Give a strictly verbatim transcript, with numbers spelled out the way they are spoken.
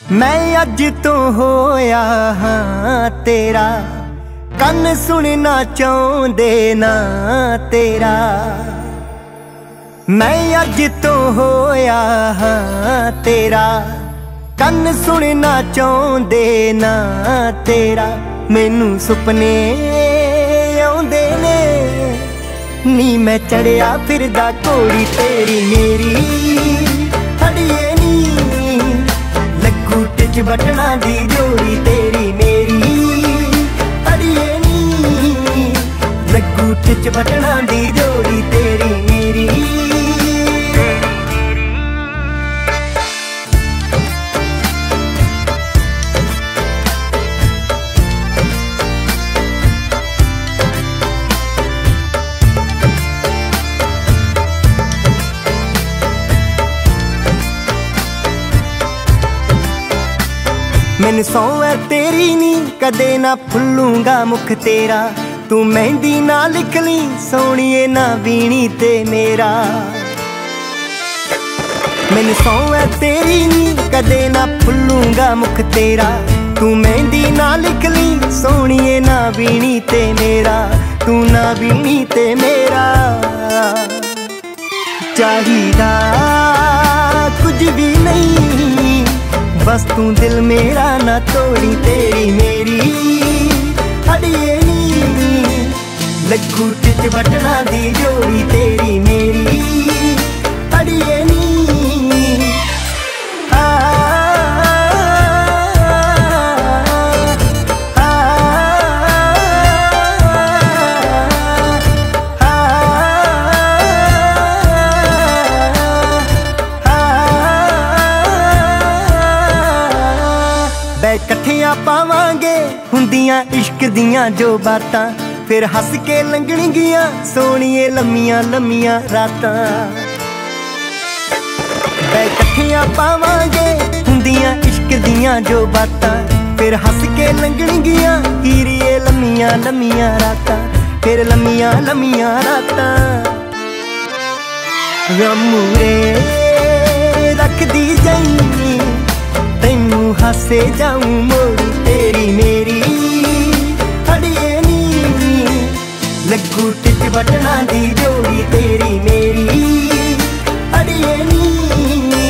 मैं अज तो होया हाँ तेरा, कन सुनना चाहते ना तेरा। मैं अज तो होया हाँ तेरा, कन सुनना चाहते ना तेरा। मैनू सुपने आउंदे ने नी, मैं चढ़िया फिरदा घोड़ी तेरी मेरी। अड़िए नी लगू टिच बटना दी जोड़ी तेरी मेरी। अड़िए नी लगू टिच बटना दी जोड़ी तेरी मेरी। मैनू सौ है तेरी नी, कदे ना भुल्लूंगा मुख तेरा। तू मेहंदी ना लिख ली सोनिए ना बीनी ते मेरा। मैनू सौ है तेरी नी, कदे ना भुल्लूंगा मुख तेरा। तू मेहंदी ना लिख ली सोनिए ना बीनी ते मेरा। तू ना बीनी ते मेरा। चाहिदा कुछ भी नहीं, बस तू दिल मेरा ना तोड़ी तेरी मेरी। अड़िए नी लगू टिच बटना दी जोड़ी तेरी मेरी। अड़िए नी आ, आ, आ, बै कट्ठियां पावांगे हुंदियां इश्क दियां जो बातां। फिर हस के लंघणगियां सोनिए लम्मियां लम्मियां रातां। बै कट्ठियां पावांगे हुंदियां इश्क दियां जो बातां। फिर हस के लंघणगियां हीरिए लम्मियां लम्मियां रातां। फिर लम्मियां लम्मियां रातां। गमूरे रख दी जाई, तैनू हासे जाऊं मोड़ी तेरी मेरी। अड़िए नी लगू टिच बटना दी जोड़ी तेरी मेरी। अड़िए नी